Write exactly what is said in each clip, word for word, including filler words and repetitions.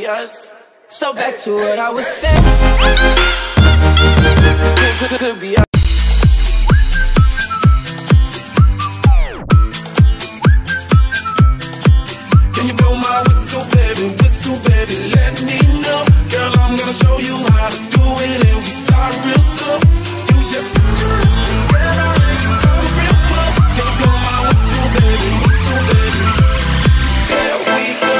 be us. So back to what I was saying. Could, could, could be us. Can you blow my whistle, baby, whistle, baby, let me know. Girl, I'm gonna show you how to do it, and we start real slow. You just put your lips together and you come real close. Can you blow my whistle, baby, whistle, baby? There we go.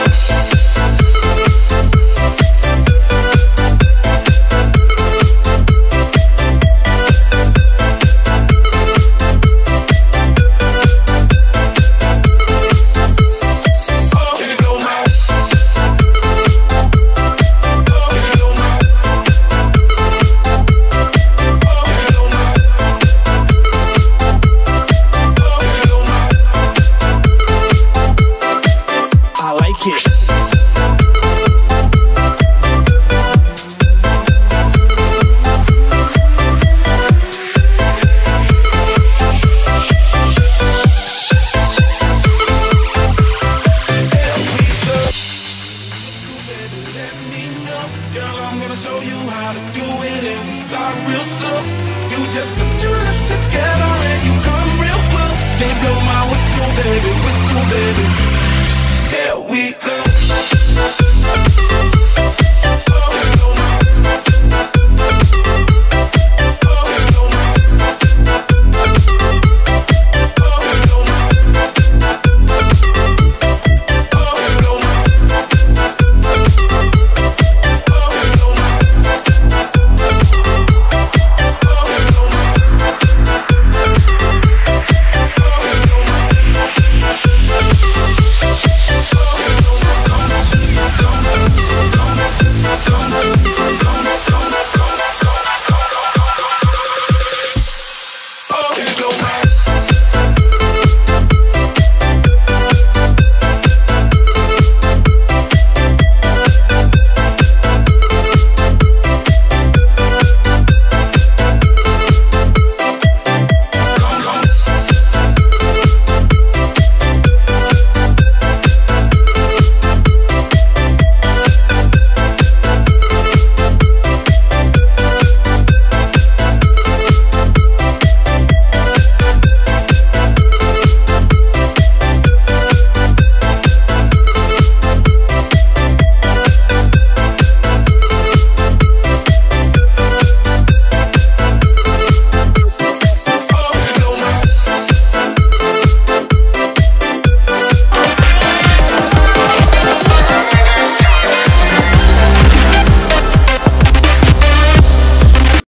Girl, I'm gonna show you how to do it, and we start real slow. You just put your lips together and you come real close. Can't blow my whistle, baby, whistle, baby. Here we go.